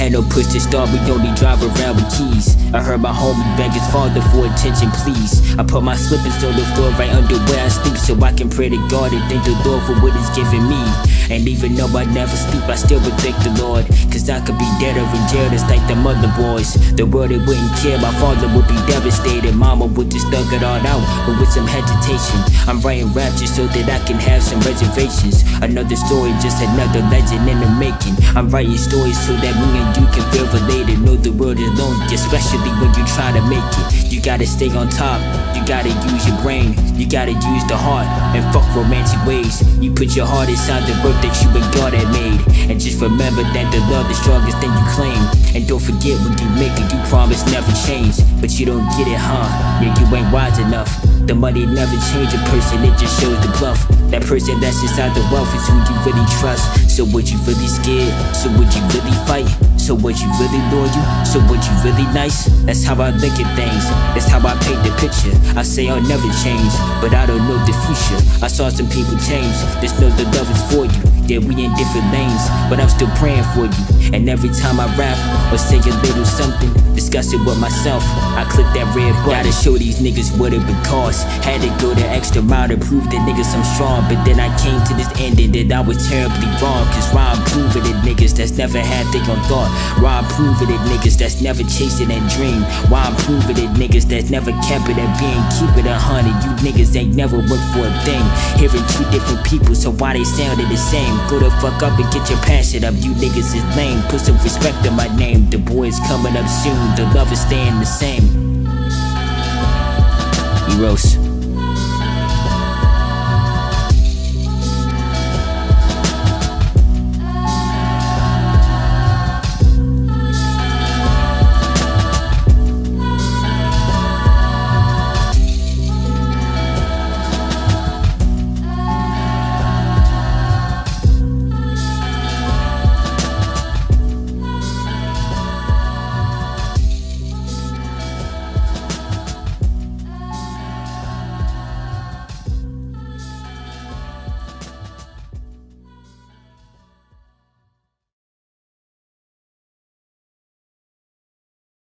had no push to start, we only drive around with keys. I heard my homie beg his father for attention, please. I put my slippers on the floor right under where I sleep, so I can pray to God and thank the Lord for what He's given me. And even though I never sleep, I still would thank the Lord, cause I could be dead or in jail just like the mother boys. The world, it wouldn't care, my father would be devastated. Mama would just thug it all out, but with some hesitation. I'm writing rap just so that I can have some reservations. Another story, just another legend in the making. I'm writing stories so that me and you can feel related. Know the world is lonely, especially when you try to make it. You gotta stay on top, you gotta use your brain, you gotta use the heart, and fuck romantic ways. You put your heart inside the work that you and God had made, and just remember that the love is strongest thing you claim. And don't forget, when you make it, you promise never change. But you don't get it, huh? Yeah, you ain't wise enough. The money never change a person, it just shows the bluff. That person that's inside the wealth is who you really trust. So would you really scared? So would you really fight? So would you really loyal? So would you really nice? That's how I look at things, that's how I paint the picture. I say I'll never change, but I don't know the future. I saw some people change, just know the love is for you. Yeah, we in different lanes, but I'm still praying for you. And every time I rap or say a little something, discuss it with myself, I click that red button. Gotta show these niggas what it would cost. Had to go the extra mile to prove that niggas I'm strong. But then I came to this ending that I was terribly wrong. Cause why I'm proving it niggas that's never had think on thought. Why I'm proving it niggas that's never chasing that dream. Why I'm proving it niggas that's never kept it at being. Keep it 100, you niggas ain't never worked for a thing. Hearing two different people, so why they sounded the same? Go the fuck up and get your passion up, you niggas is lame. Put some respect on my name, the boy's coming up soon. The love is staying the same. Eros.